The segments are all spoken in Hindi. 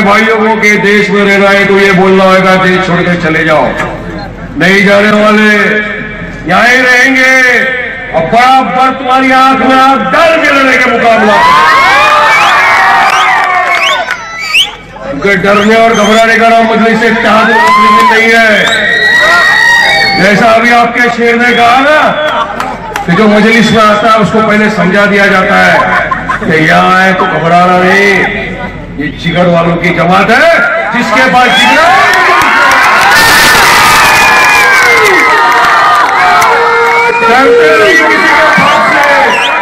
भाइयों को कि देश में रहना है तो ये बोलना होगा देश छोड़कर चले जाओ, नहीं जाने वाले, यहां ही रहेंगे और बराबर तुम्हारी आंख में आंख डाल के लड़ने के मुकाबला। क्योंकि डरने और घबराने का नाम मजलिस से इत्तेहाद मुस्लिमीन नहीं है। जैसा अभी आपके शेर ने कहा ना कि जो मजलिस में आता है उसको पहले समझा दिया जाता है कि यहाँ आए तो घबराना नहीं, ये जिगर वालों की जमात है, जिसके पास जिगर डरते नहीं किसी के पास से।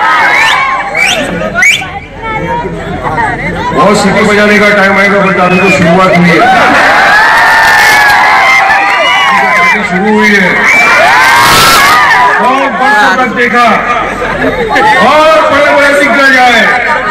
बहुत सीटी बजाने का टाइम आएगा, बता दो तो शुरुआत हुई है, शुरू हुई है। बहुत वर्षों तक देखा और बड़े बड़े दिग्गज आए,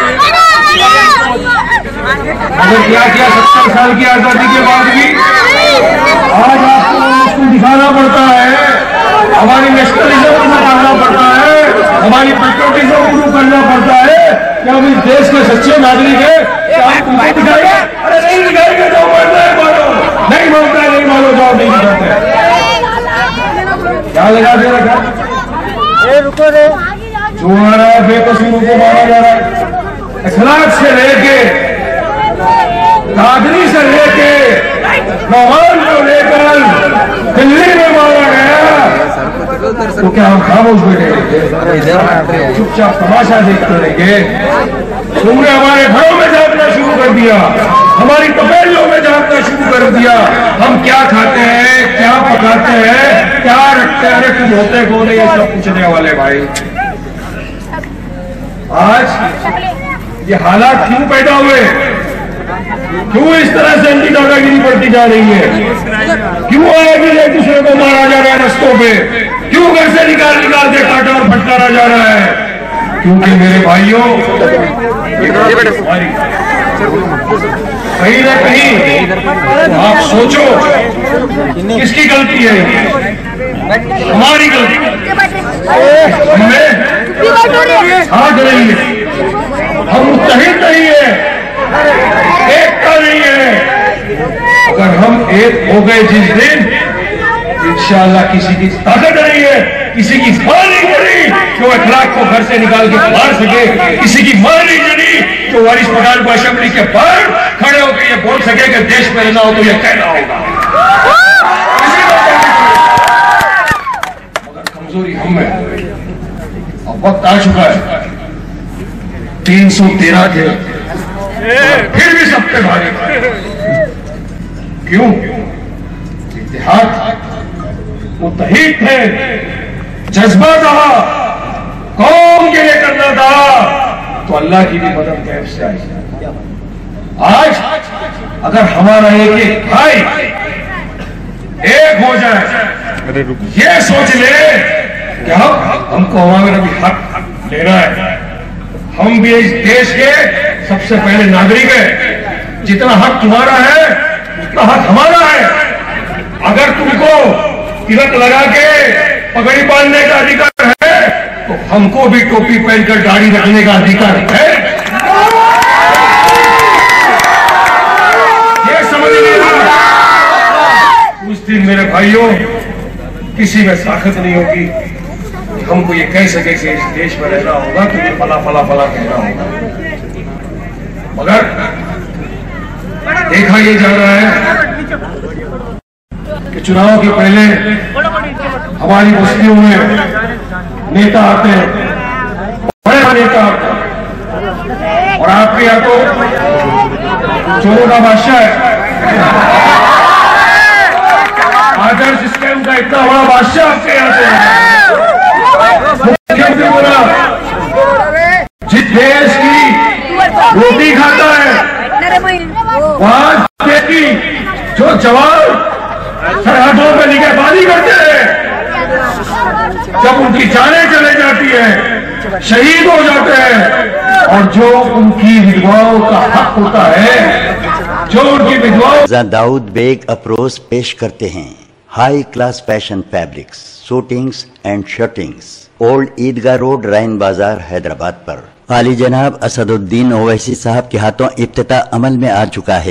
मगर क्या किया 70 साल की आजादी के बाद भी आज आपको उसको दिखाना पड़ता है, हमारी नेशनलिज्म को दिखाना पड़ता है, हमारी पेट्रियोटिज्म को करना पड़ता है कि हम इस देश के सच्चे नागरिक हैं। क्या आप तुमको दिखाएंगे? अरे नहीं दिखाएंगे तो मानना है, मानो नहीं मानता है, नहीं मानो जाओ, नहीं दिखाते। क्या लगा दे रखा? रुको रे, जो आ रहा है बेकसूरों को मारा जा रहा है, अखलाक से लेके दादरी से लेके नौहान को लेकर दिल्ली में मारा गया, तो क्या हम खामोश बैठे चुपचाप तमाशा देखते रहेंगे? तुमने हमारे घरों में झांकना शुरू कर दिया, हमारी तपेलियों में झांकना शुरू कर दिया, हम क्या खाते हैं, क्या पकाते हैं, क्या रखते हैं, अरे तुम होते कौन है, ये सब पूछने वाले भाई। आज ये हालात क्यों पैदा हुए, क्यों इस तरह से इनकी दादागिरी बढ़ती जा रही है, क्यों आगे एक दूसरे को मारा जा रहा है रस्तों पे, क्यों घर से निकाल के काटा और फटकारा जा रहा है? क्योंकि मेरे भाइयों कहीं ना कहीं तो आप सोचो किसकी गलती है? हमारी गलती, हमें हाथ नहीं है, हम मुत्तहिद नहीं है, एकता नहीं है। अगर हम एक हो गए जिस दिन, इंशाअल्लाह किसी की ताकत नहीं है, किसी की मां नहीं जड़ी जो अखलाक को घर से निकाल के मार सके, किसी की मां नहीं जड़ी जो वारिस पठान को असेंबली के बाहर खड़े होकर ये बोल सके कि देश में रहना हो तो ये कहना होगा। मगर कमजोरी हम है, अब वक्त आ चुका है, 313 थे फिर भी सब पे भारी। क्यों? इत्तेहाद, मुत्तहिद थे, जज्बा था, कौम के लिए करना था, तो अल्लाह की भी मदद कैफ से आई। आज अगर हमारा एक एक भाई एक हो जाए, ये सोच ले कि हमको हमारा भी हक लेना है, हम भी इस देश के सबसे पहले नागरिक हैं, जितना हक तुम्हारा है उतना हक हमारा है। अगर तुमको तिलक लगा के पगड़ी बांधने का अधिकार है तो हमको भी टोपी पहनकर दाढ़ी रखने का अधिकार है। ये समझ लीजिए, उस दिन मेरे भाइयों किसी में ताकत नहीं होगी हमको ये कह सके कि इस देश में रहना होगा तो ये फला फला फला कहना होगा। मगर देखा ये जा रहा है कि चुनाव के पहले हमारी बस्तियों में नेता आते हैं, बड़े बड़े नेता आते हैं, और आपके यहाँ तो चोरों का बादशाह है, आदर्श सिस्टम का इतना बड़ा बादशाह आपके यहाँ से मुख्यमंत्री बोला, जिस देश की रोटी खाता है वहां देश की जो जवान सरहदों पर निगहबानी करते हैं, जब उनकी जानें चले जाती है, शहीद हो जाते हैं, और जो उनकी विधवाओं का हक होता है, जो उनकी विधवाओं। दाऊद बेग अप्रोच पेश करते हैं high class fashion fabrics, suitings and shirtings, old Idgah road, Rein Bazar, Hyderabad पर। आली जनाब असदुद्दीन ओवैसी साहब के हाथों इफ्तिताह अमल में आ चुका है।